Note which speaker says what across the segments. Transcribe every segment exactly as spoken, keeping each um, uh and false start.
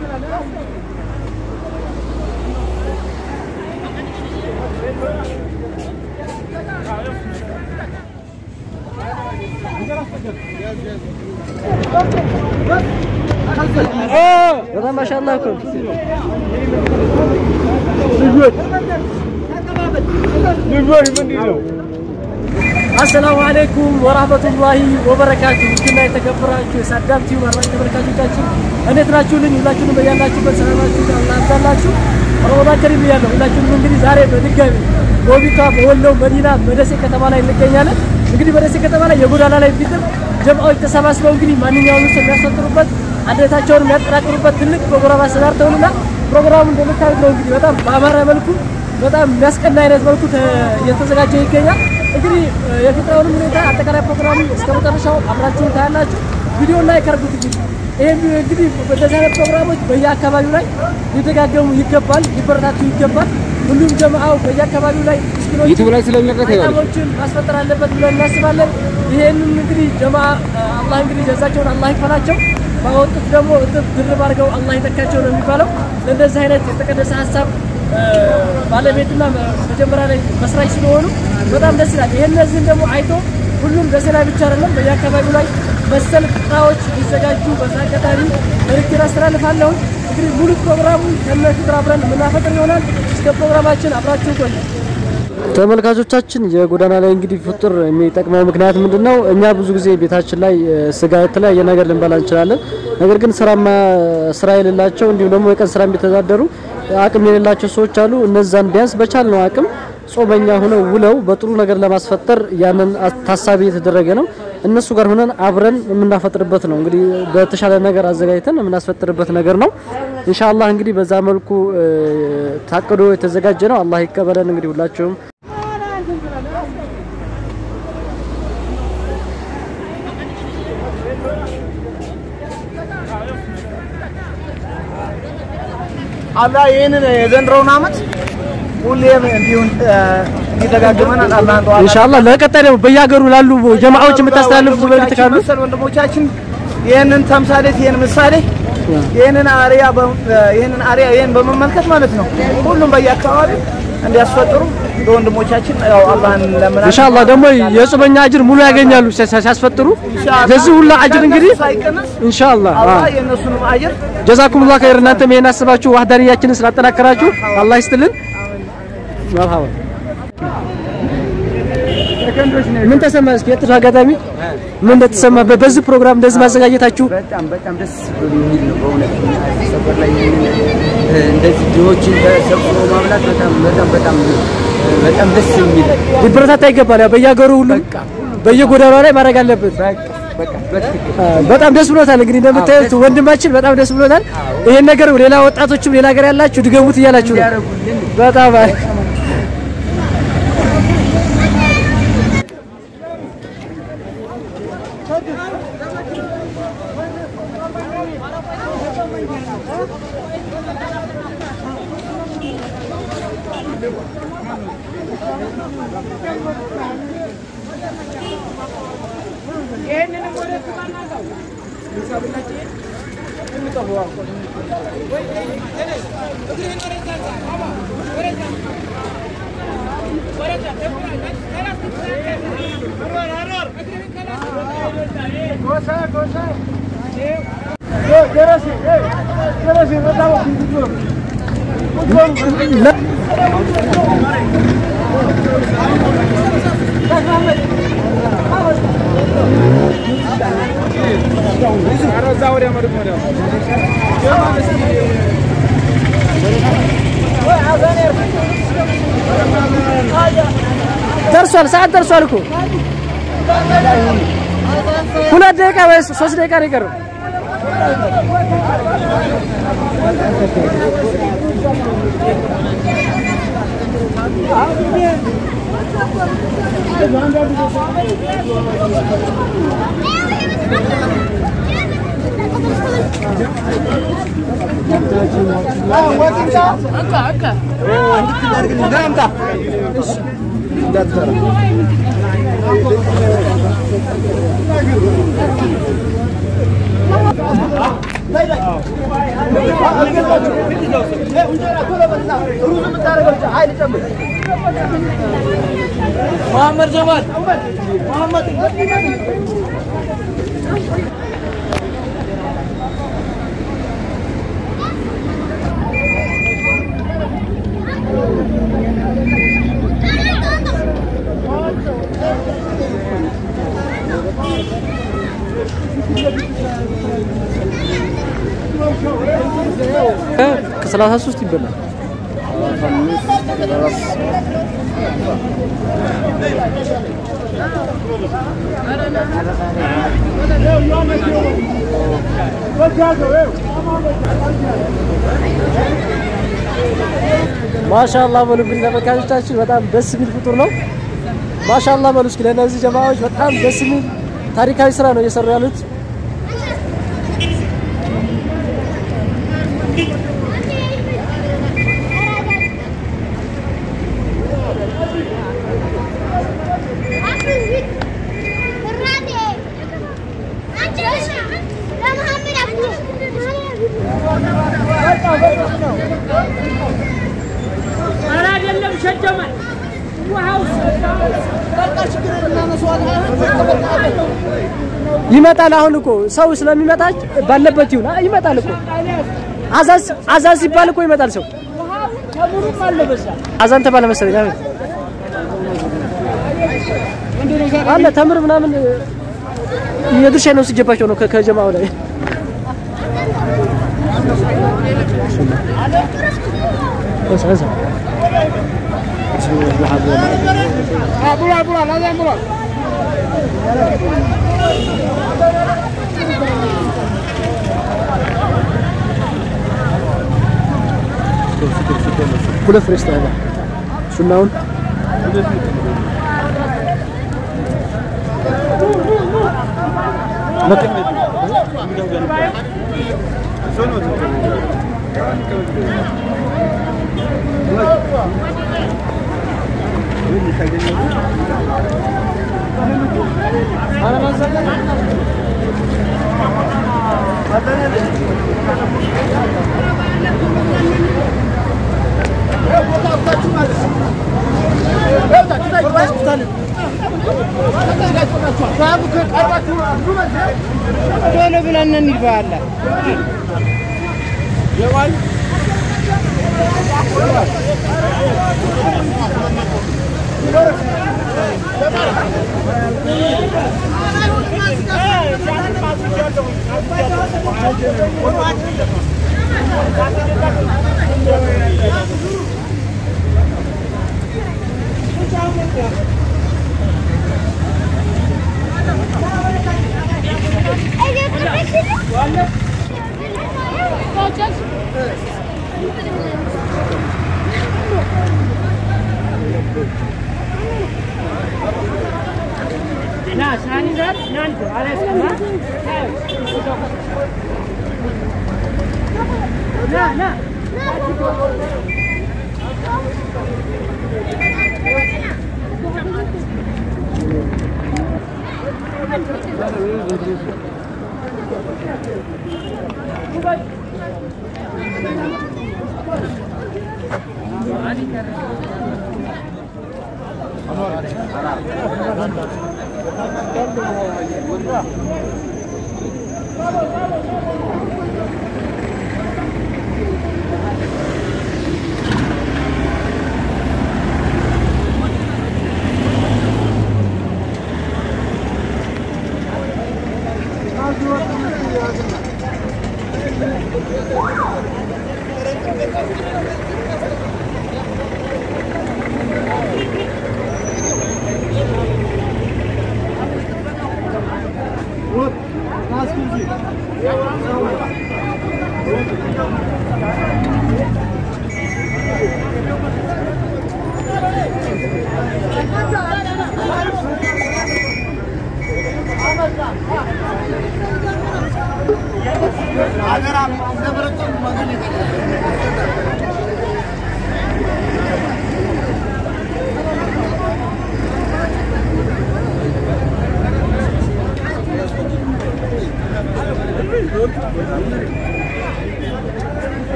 Speaker 1: والله ما شاء الله كل السلام عليكم ورحمة الله وبركاته. كنا يتكبرانكو سادامتي ورحمة بركاتو. أنا تراجعون ولا تجون بيانا تجون سلاماتو الله تعالى. رمضان كريم يا الله. ولا تجون من زارع بدقة. بوبيكا بولو مدينة مدرسة كتابنا اللي كيانا. نقدر مدرسة كتابنا يقول أنا لا يفيدم. جمعوا التسامح سلام كني ماني نياونو سمير سطروبات. ada tacor met rakurubat tilik program asar tawna program እንደምታዩት ነው እንግዲህ በጣም ባማረ መልኩ በጣም የሚያስቀና አይነት መልኩ እየተዘጋጀ ይገኛል እንግዲህ የፍጥራውን ሁኔታ አጠቃላይ ፕሮግራሙ እስከ መጨረሻው አብራችሁ ታያላችሁ ቪዲዮ ላይ ከርጉት ይሄ እንግዲህ በተዛለ ፕሮግራሞች በየአካባቢው ላይ ሊደጋገሙ ይገባል ሊበረታቱ ይገባል ሁሉም ጀማዓው በየአካባቢው ላይ
Speaker 2: ዩቲዩብ ላይ ስለሚለቀቅ
Speaker 1: ይሆናል ማስፈጠር አለበት ብለን እናስባለን ይሄንን እንግዲህ ጀማዓ አላህ እንግዲህ ጀዛቸውን አላህ ይክፈላቸው ባወጡት ደግሞ ድርብ አድርገው አላህ ይተካቸው ነው የሚባለው ለእንደዚህ አይነት የተቀደሰ ሐሳብ ባለቤትና መጀመሪያ ላይ መስራች ስለሆኑ በጣም ደስ ይላል ይሄንን ደግሞ አይቶ ሁሉም ደስላ ብቻ አይደለም በየአካባቢው ላይ መሰል ፍጥራዎች ሊዘጋጁ በዛቀታሪ መልእክት ያስተላልፋለሁ እንግዲህ ሙሉ ፕሮግራሙ ከነሱ አብረን ምናፈጥር ይሆናል እስከ ፕሮግራማችን አብራችሁ ቆዩ ተመልካቾቻችን የጎዳና ላይ እንግዲህ ፍጥር የሚጠቅመው ምክንያት ምንድነው እኛ ብዙ ጊዜ ቤታችን ላይ ስጋ የተለያየ ነገር ልንበላ እንችላለን ነገር ግን ስራማ ስራ የሌላቸው እንዲሁም ደግሞ የቀን ስራ የሚተዳደሩ አቅም የሌላቸው ሰዎች አሉ እነዛን ቢያንስ በቻልነው አቅም ጾመኛ ሆነው ውለው በጥሩ ነገር ለማስፈጠር ያንን ታሳቢ የተደረገ ነው እነሱ ጋር ሆነን አብረን የምናፈጥርበት ነው እንግዲህ በተሻለ ነገር አዘጋጅተን የምናስፈጥርበት ነገር ነው ኢንሻአላህ እንግዲህ በዛ መልኩ ታቀዶ የተዘጋጀ ነው አላህ ይቀበለን እንግዲህ ሁላችሁም
Speaker 3: አላህ ይሄንን የዘንድሮውን አመት ሁሌም እንዲሁን ይደጋግመናል አላህ ተዋላ
Speaker 1: ኢንሻአላህ ለቀጣይ ደግሞ በያገሩ ላሉ ጀማዓዎች የምታስተላልፉ መልእክት ካሉ
Speaker 3: ወንድሞቻችን ይሄንን ተምሳሌት ይሄን ምሳሌ ይሄንን አሪያ ይሄንን አሪያ ይሄን በመመልከት ማለት ነው ሁሉም በየአካባቢው እንዲያስፈጥሩ ወንድሞቻችን ያው አላህን ለምን
Speaker 1: ኢንሻአላህ ደግሞ የጾመኛ አጅር ሙሉ ያገኛሉ ሲያስፈጥሩ ለዚህ ሁሉ አጅር እንግዲህ ኢንሻአላህ
Speaker 3: አላህ የነሱንም አጅር
Speaker 1: ጀዛኩሙላህ ኸይር እናንተ ምን ያስባችሁ ዋህዳንያችንን ስላጠናከራችሁ አላህ ይስጥልን مرحبا ምን ተሰማህ እስኪ የጥሩ አጋጣሚ ምን ተሰማህ በዚህ ፕሮግራም እንደዚህ ማዘጋጀታችሁ
Speaker 2: በጣም በጣም ደስ የሚል ነው በእውነት ሰፈር ላይ እንደዚህ ጆችን ተሰብስቦ ማብላት በጣም በጣም በጣም በጣም ደስ የሚል
Speaker 1: ሊበረታታ ይገባል በየሀገሩ ሁሉ በየጎዳናው ላይ ማድረግ አለበት
Speaker 2: በቃ በትክክል
Speaker 1: በጣም ደስ ብሎታል እንግዲህ እንደምታዩት ወንድማችን በጣም ደስ ብሎታል ይሄን ነገር ሌላ ወጣቶችም ሌላ ሀገር ያላችሁ ድገሙት እያላችሁ በጣም درسوا ساعة درسوا لكم هنا دقيقة ولا ثلاث دقائق نقرب محمد جمال محمد كسلاتها ሶስት ይበላል ማሻአላህ በሉብኝ ተመልካቾቻችን በጣም ደስ የሚል ፍጡር ነው ማሻአላህ በሉ እስኪ ለነዚህ ጀማዓዎች በጣም ደስ የሚል ታሪካዊ ስራ ነው እየሰሩ ያሉት ይመጣል አሁን እኮ ሰው ስለሚመጣች ባለበት ይሁን ይመጣል እኮ አዛዝ አዛዝ ሲባል እኮ ይመጣል ሰው ተምሩም አለበሳ አዛን ተባለ መሰለኝ አሁን አለ ተምር ምናምን የድርሻ ነው ሲጀባቸው ነው ከጀማው ላይ ወሰሰ ابو ابو هذا ابو كل فريست هذا شو ناون أنا ما زلت أنا بلا نني بالله جوال لا ثاني ذات نانتو على اسمها لا لا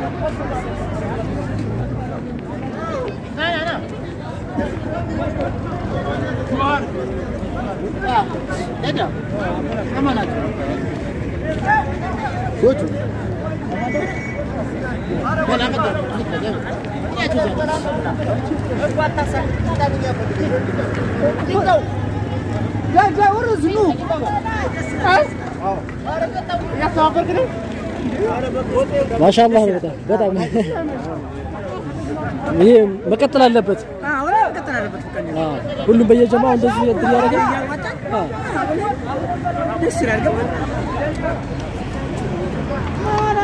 Speaker 1: ما شاء الله በጣም በጣም ይሄ መቀጠል አለበት።
Speaker 4: አዎ መቀጠል አለበት።
Speaker 1: አዎ ሁሉም በየጀማው እንደዚህ እንትን ያደርጋል። አዎ
Speaker 4: ደስ ይላል። ገባ ማራ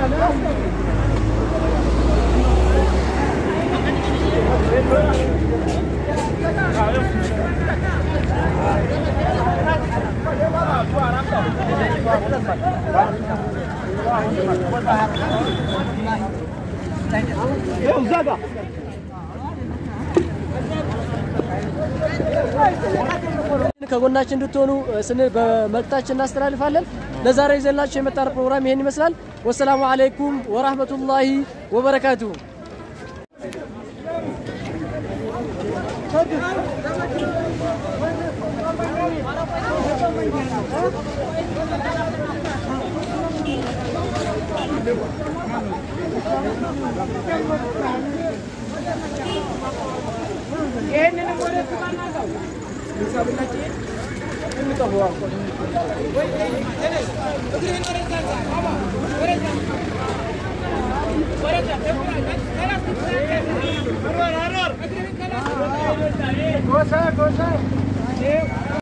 Speaker 1: ከጎናችን እንድትሆኑ ስንል በመልእክታችን እናስተላልፋለን። ለዛሬ ይዘንላችሁ የመጣነው ፕሮግራም ይሄን ይመስላል። ወሰላሙ አለይኩም ወራህመቱላሂ ወበረካቱሁ።
Speaker 4: ይሄንን ወደ ተማናው ለሰብላችሁ እንጠዋው ወይ ተነስ እግርህን ወረዳ አባ ወረዳ ወረዳ ተራስ ተራስ አሮር አሮር እግርህን ተራስ ጎሳ ጎሳ